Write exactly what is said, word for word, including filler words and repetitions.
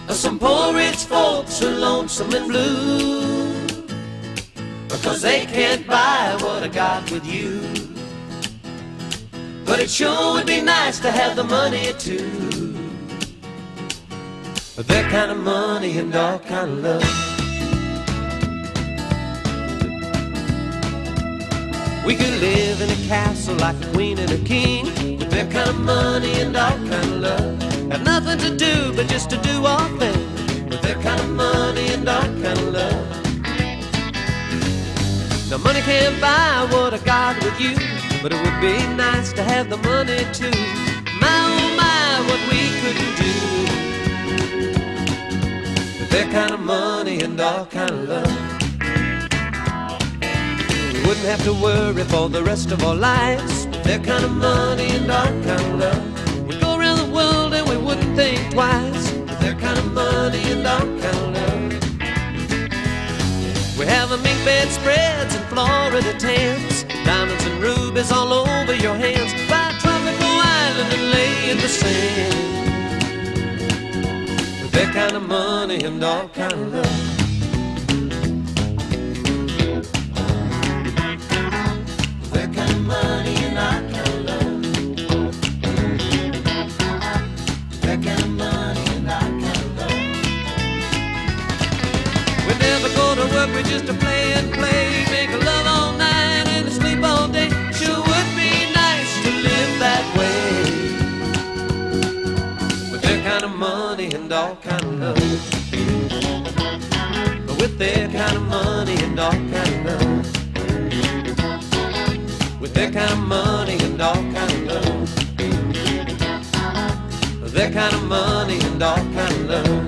Some poor rich folks are lonesome and blue because they can't buy what I got with you. But it sure would be nice to have the money too. That kind of money and all kind of love. We could live in a castle like a queen and a king with that kind of money and all kind of love. Have nothing to do but just to do our thing with that kind of money and all kind of love. Now money can't buy what I got with you, but it would be nice to have the money too. My oh my, what we couldn't do with that kind of money and all kind of love. We wouldn't have to worry for the rest of our lives with that kind of money and all kind of love. We'd go around the world and we wouldn't think twice with that kind of money and all kind of love. We have a mink bedspreads and Florida tents, diamonds and rubies all over your hands. Buy a tropical island and lay in the sand with that kind of money and all kind of love. With that kind of money and all kind of love. With that kind of money and all kind of love. We never go to work, we just to play and play, make love all night and sleep all day. Sure would be nice to live that way with that kind of money and all kind of love. With that kind of money and all kind of love. With that kind of money and all kind of love. That kind of money and all kind of love.